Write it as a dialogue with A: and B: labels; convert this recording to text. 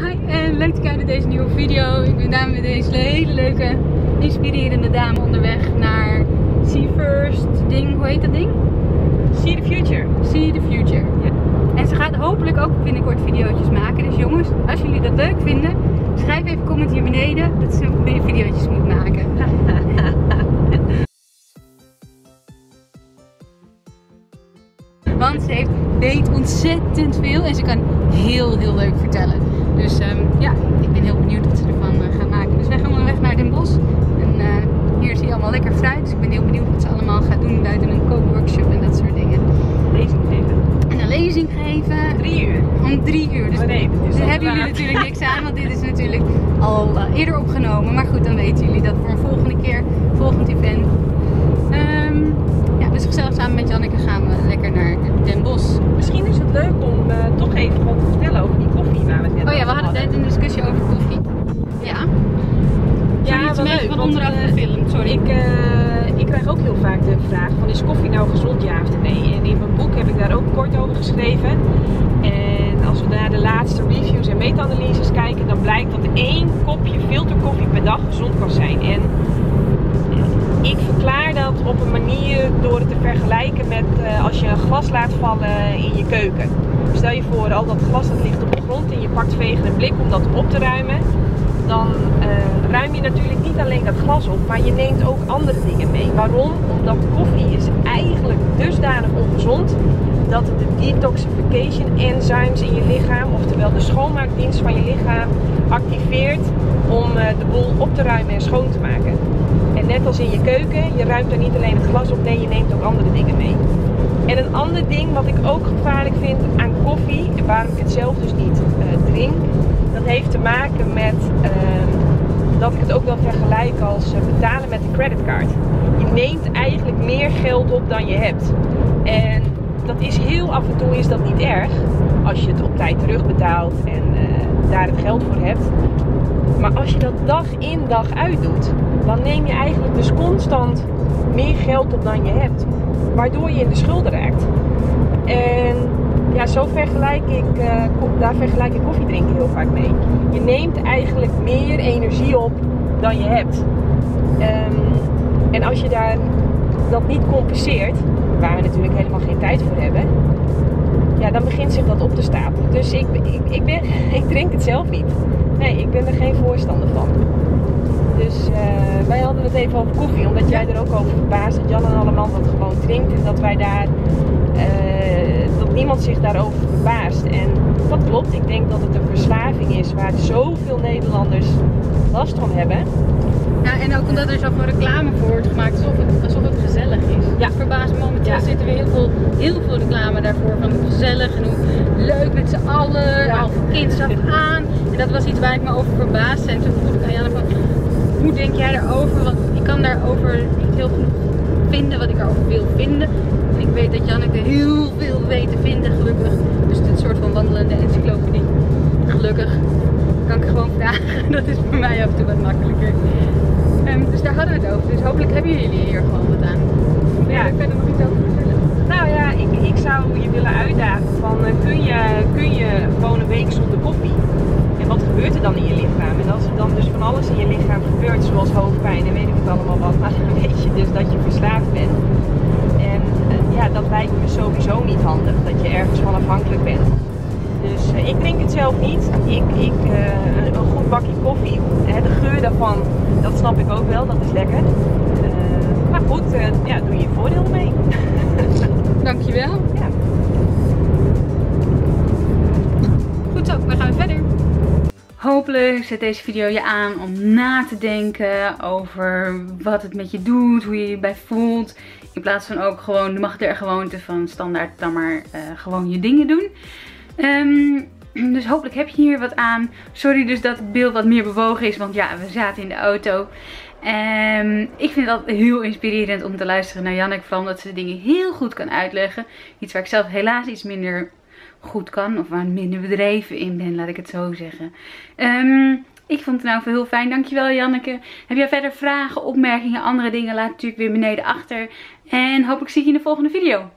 A: Hi en leuk te kijken naar deze nieuwe video. Ik ben daar met deze hele leuke, inspirerende dame onderweg naar See First ding. Hoe heet dat ding?
B: See the Future.
A: See the Future. Ja. En ze gaat hopelijk ook binnenkort video's maken. Dus jongens, als jullie dat leuk vinden, schrijf even comment hier beneden dat ze meer video's moet maken. Want ze weet ontzettend veel en ze kan heel leuk vertellen. Dus ja, ik ben heel benieuwd wat ze ervan gaat maken. Dus wij gaan onderweg naar Den Bosch. En hier zie je allemaal lekker fruit. Dus ik ben heel benieuwd wat ze allemaal gaat doen buiten een kookworkshop en dat soort dingen.
B: Lezing geven.
A: En een lezing geven.
B: 3 uur.
A: Om 3 uur. Dus
B: oh nee,
A: daar hebben jullie natuurlijk niks aan, want dit is natuurlijk al eerder opgenomen. Maar goed, dan weten jullie dat voor een volgende keer, volgend event. Ja, dus gezellig samen met Janneke gaan we lekker naar Den Bosch.
B: Misschien is het leuk om toch even wat te vertellen over die koffie waar we het net
A: Oh ja, we hadden net een discussie over koffie. Ja.
B: Ja,
A: wel leuk. Van onderaf gefilmd, sorry.
B: Ik krijg ook heel vaak de vraag van is koffie nou gezond, ja of nee? En in mijn boek heb ik daar ook kort over geschreven. En als we naar de laatste reviews en meta-analyses kijken, dan blijkt dat 1 kopje filterkoffie per dag gezond kan zijn. En ik verklaar dat op een manier door het te vergelijken met als je een glas laat vallen in je keuken. Stel je voor, al dat glas dat ligt op de grond en je pakt vegen een blik om dat op te ruimen. Dan ruim je natuurlijk niet alleen dat glas op, maar je neemt ook andere dingen mee. Waarom? Omdat koffie is eigenlijk dusdanig ongezond dat het de detoxification enzymes in je lichaam, oftewel de schoonmaakdienst van je lichaam, activeert om de boel op te ruimen en schoon te maken. En net als in je keuken, je ruimt er niet alleen het glas op, nee, je neemt ook andere dingen mee. En een ander ding wat ik ook gevaarlijk vind aan koffie, en waarom ik het zelf dus niet drink, dat heeft te maken met dat ik het ook wel vergelijk als betalen met een creditcard. Je neemt eigenlijk meer geld op dan je hebt. En dat is heel af en toe is dat niet erg, als je het op tijd terugbetaalt en daar het geld voor hebt. Maar als je dat dag in dag uit doet, dan neem je eigenlijk dus constant meer geld op dan je hebt. Waardoor je in de schulden raakt. En ja, zo vergelijk ik, daar vergelijk ik koffie drinken heel vaak mee. Je neemt eigenlijk meer energie op dan je hebt. En als je dat niet compenseert, waar we natuurlijk helemaal geen tijd voor hebben, ja, dan begint zich dat op te stapelen. Dus ik drink het zelf niet. Nee, ik ben er geen voorstander van. Dus wij hadden het even over koffie, omdat jij er ook over verbaast dat Jan en Alleman dat gewoon drinkt en dat wij daar, dat niemand zich daarover verbaast. En dat klopt, ik denk dat het een verslaving is waar zoveel Nederlanders last van hebben.
A: Ja, en ook omdat er zoveel reclame voor wordt gemaakt, alsof het gezellig is. Ja. Het verbaast me momenteel, zit er weer heel veel reclame daarvoor, van hoe gezellig en hoe leuk met z'n allen, al van kinds af aan. En dat was iets waar ik me over verbaasde en toen vroeg ik aan Janne van, hoe denk jij daarover? Want ik kan daarover niet heel goed vinden wat ik erover wil vinden. En ik weet dat Janneke heel veel weet te vinden, gelukkig. Dus dit soort van wandelende encyclopedie. Gelukkig kan ik gewoon vragen. Dat is voor mij af en toe wat makkelijker. Dus daar hadden we het over. Dus hopelijk hebben jullie hier gewoon wat aan. Ja, ik verder nog iets over vertellen.
B: Nou ja, ik zou je willen uitdagen van kun je gewoon een week zonder koffie? En wat gebeurt er dan in je lichaam? En als er dan dus van alles in je lichaam gebeurt, zoals hoofdpijn en weet ik het allemaal wat, maar dan weet je dus dat je verslaafd bent. En ja, dat lijkt me sowieso niet handig, dat je ergens van afhankelijk bent. Dus ik drink het zelf niet. Een goed bakje koffie, de geur daarvan, dat snap ik ook wel, dat is lekker. Maar goed, ja, doe je voordeel mee.
A: Dankjewel.
B: Ja.
A: Goed zo, we gaan verder. Hopelijk zet deze video je aan om na te denken over wat het met je doet, hoe je je bij voelt. In plaats van ook gewoon de macht der gewoonte van standaard dan maar gewoon je dingen doen. Dus hopelijk heb je hier wat aan. Sorry dus dat het beeld wat meer bewogen is, want ja, we zaten in de auto. Ik vind het altijd heel inspirerend om te luisteren naar Janneke, vooral omdat ze de dingen heel goed kan uitleggen. Iets waar ik zelf helaas iets minder goed kan, of waar ik minder bedreven in ben, laat ik het zo zeggen. Ik vond het nou heel fijn. Dankjewel Janneke. Heb jij verder vragen, opmerkingen, andere dingen? Laat het natuurlijk weer beneden achter. En hopelijk zie ik je in de volgende video.